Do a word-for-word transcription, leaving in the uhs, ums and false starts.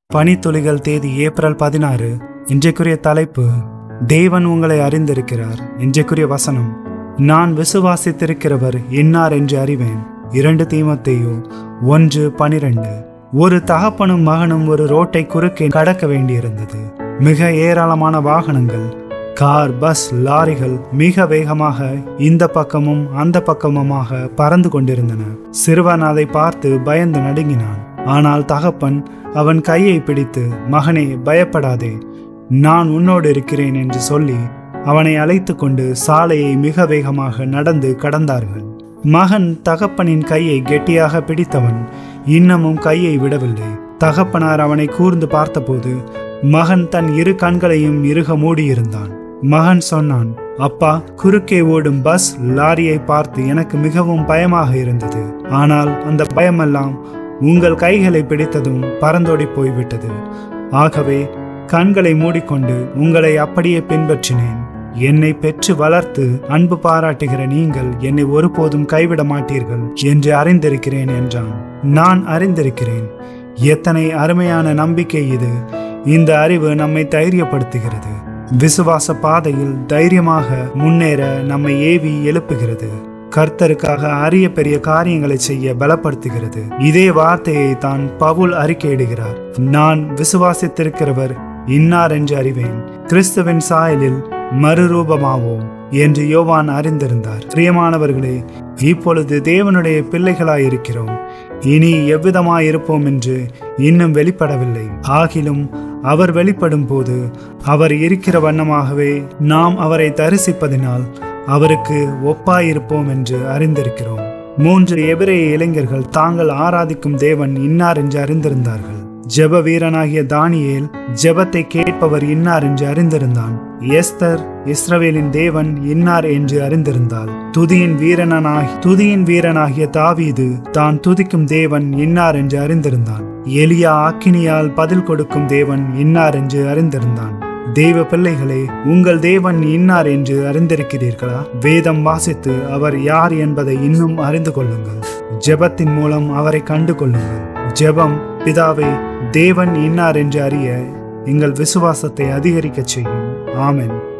பனித்துளிகள் தேதி ஏப்ரல் பதினாறு. இன்றைக்குரிய தலைப்பு, தேவன் உங்களை அறிந்திருக்கிறார். இன்றைக்குரிய வசனம், நான் விசுவாசித்திருக்கிறவர் இன்னார் என்று அறிவேன். இரண்டு தீமோத்தேயு ஒன்று பனிரெண்டு. ஒரு தகப்பனும் மகனும் ஒரு ரோட்டை குறுக்கே கடக்க வேண்டியிருந்தது. மிக ஏராளமான வாகனங்கள், கார், பஸ், லாரிகள் மிக வேகமாக இந்த பக்கமும் அந்த பக்கமுமாக பறந்து கொண்டிருந்தன. சிறுவன் அதை பார்த்து பயந்து நடுங்கினான். ஆனால் தகப்பன் அவன் கையை பிடித்து, மகனே, பயப்படாதே, நான் உன்னோடு இருக்கிறேன் என்று சொல்லி அவனை அழைத்து கொண்டு சாலையை மிக வேகமாக நடந்து கடந்தார்கள். மகன் தகப்பனின் கையை கெட்டியாக பிடித்தவன் இன்னமும் கையை விடவில்லை. தகப்பனார் அவனை கூர்ந்து பார்த்தபோது மகன் தன் இரு கண்களையும் இறுக மூடியிருந்தான். மகன் சொன்னான், அப்பா, குறுக்கே ஓடும் பஸ், லாரியை பார்த்து எனக்கு மிகவும் பயமாக இருந்தது. ஆனால் அந்த பயமெல்லாம் உங்கள் கைகளை பிடித்ததும் பறந்தோடி போய்விட்டது. ஆகவே கண்களை மூடிக்கொண்டு உங்களை அப்படியே பின்பற்றினேன். என்னை பெற்று வளர்த்து அன்பு பாராட்டுகிற நீங்கள் என்னை ஒருபோதும் கைவிட மாட்டீர்கள் என்று அறிந்திருக்கிறேன் என்றான். நான் அறிந்திருக்கிறேன். எத்தனை அருமையான நம்பிக்கை இது! இந்த அறிவு நம்மை தைரியப்படுத்துகிறது. விசுவாச பாதையில் தைரியமாக முன்னேற நம்மை ஏவி எழுப்புகிறது. கர்த்தருக்காக அரிய பெரிய காரியங்களை செய்ய பலப்படுத்துகிறது. இதே வார்த்தையை தான் பவுல் அறிக்கையிடுகிறார். நான் விசுவாசித்திருக்கிறவர் இன்னார் என்று அறிவேன், கிறிஸ்துவின் சாயலில் மறுரூபமாவோம் என்று யோவான் அறிந்திருந்தார். பிரியமானவர்களே, இப்பொழுது தேவனுடைய பிள்ளைகளாயிருக்கிறோம். இனி எவ்விதமாயிருப்போம் என்று இன்னும் வெளிப்படவில்லை. ஆகிலும் அவர் வெளிப்படும் போது அவர் இருக்கிற வண்ணமாகவே நாம் அவரை தரிசிப்பதினால் அவருக்கு ஒப்பாயிருப்போம் என்று அறிந்திருக்கிறோம். மூன்று எபிரேய இளைஞர்கள் தாங்கள் ஆராதிக்கும் தேவன் இன்னார் என்று அறிந்திருந்தார்கள். ஜெப வீரனாகிய தானியேல் ஜெபத்தை கேட்பவர் இன்னார் என்று அறிந்திருந்தான். எஸ்தர் இஸ்ரவேலின் தேவன் இன்னார் என்று அறிந்திருந்தாள். துதியின் வீரனாகி துதியின் வீரனாகிய தாவீது தான் துதிக்கும் தேவன் இன்னார் என்று அறிந்திருந்தான். எலியா அக்கினியால் பதில் கொடுக்கும் தேவன் இன்னார் என்று அறிந்திருந்தான். தேவ பிள்ளைகளே, உங்கள் தேவன் இன்னார் என்று அறிந்திருக்கிறீர்களா? வேதம் வாசித்து அவர் யார் என்பதை இன்னும் அறிந்து கொள்ளுங்கள். ஜெபத்தின் மூலம் அவரை கண்டு கொள்ளுங்கள். ஜெபம், பிதாவே, தேவன் இன்னார் என்று அறிய எங்கள் விசுவாசத்தை அதிகரிக்க செய்யும். ஆமென்.